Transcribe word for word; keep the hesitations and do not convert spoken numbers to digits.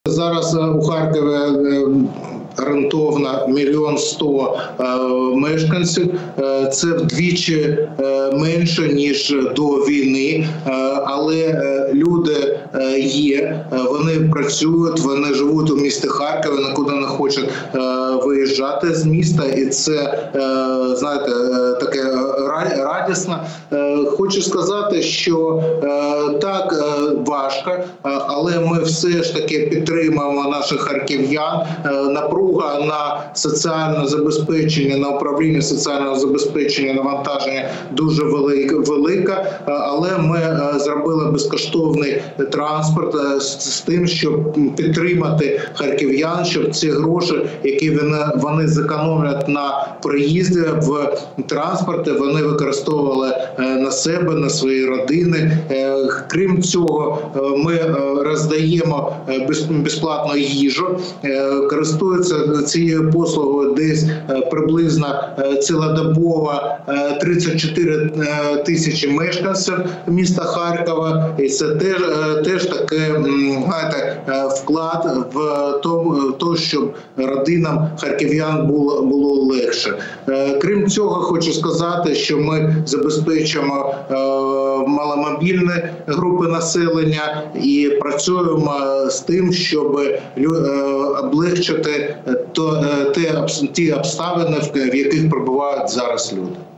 Зараз у Харкові орієнтовно мільйон сто мешканців. Це вдвічі менше, ніж до війни, але люди є, вони працюють, вони живуть у місті Харкові, нікуди не хочуть виїжджати з міста, і це, знаєте, таке радісно. Хочу сказати, що так, важко, але ми все ж таки підтримуємо наших харків'ян. Напруга на соціальне забезпечення, на управління соціального забезпечення, навантаження дуже велика, але ми зробили безкоштовний транспорт з тим, щоб підтримати харків'ян, щоб ці гроші, які вони зекономлять на проїзді в транспорті, вони використовували на себе, на свої родини. Крім цього, ми роздаємо безплатну їжу, користуються цією послугою десь приблизно цілодобово тридцять чотири тисячі мешканців міста Харкова. І це теж, теж такий, знаєте, вклад в те, щоб родинам харків'ян було, було легше. Крім цього, хочу сказати, що ми забезпечуємо маломобільні групи населення і працюємо з тим, щоб облегчити ті обставини, в яких перебувають зараз люди.